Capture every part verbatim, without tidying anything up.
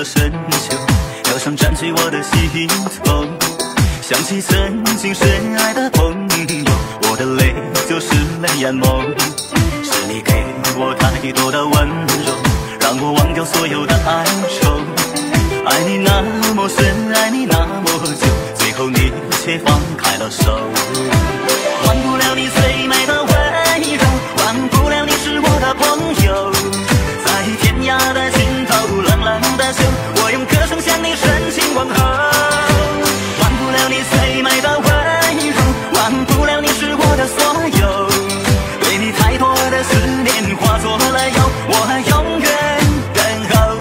的深秋，忧伤占据我的心头。想起曾经深爱的朋友，我的泪就湿了眼眸。是你给我太多的温柔，让我忘掉所有的哀愁。爱你那么深，爱你那么久，最后你却放开了手。忘不了你最美的温柔，忘不了你是我的朋友。在天涯的尽头，冷冷的秋，我用歌声向你深情问候。忘不了你最美的温柔，忘不了你是我的所有。对你太多的思念化作了忧，我永远等候。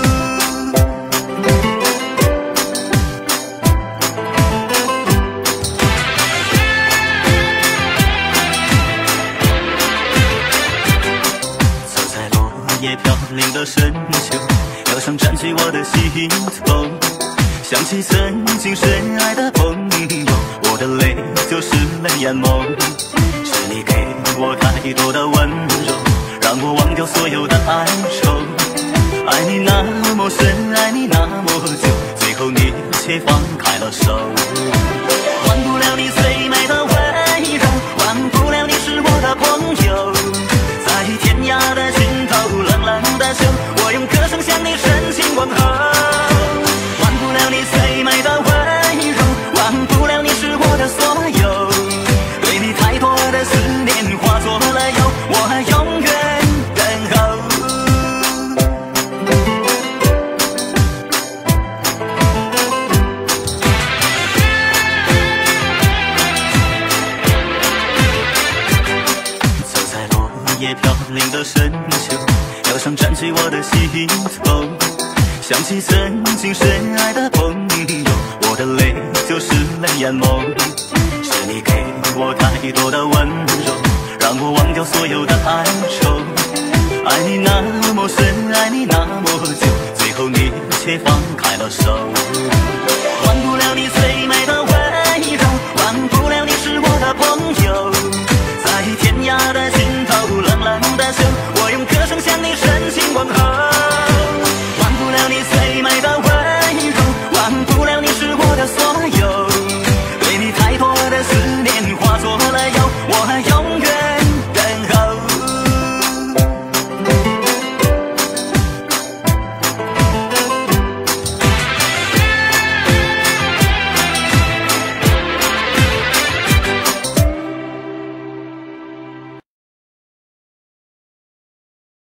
走在落叶飘零的深秋，忧伤占据我的心头。想起曾经深爱的朋友，我的泪就湿了眼眸。是你给我太多的温柔，让我忘掉所有的哀愁。爱你那么深，爱你那么久，最后你却放开了手。忘不了你最美的温柔，忘不了你是我的朋友。在天涯的尽头，冷冷的秋，我用歌声向你深情问候。忘不了你最美的温柔，忘不了你是我的所有。对你太多的思念化作了忧，我永远等候。走在落叶飘零的深秋，忧伤占据我的心头。想起曾经深爱的朋友，我的泪就湿了眼眸。是你给我太多的温柔，让我忘掉所有的哀愁。爱你那么深，爱你那么久，最后你却放开了手。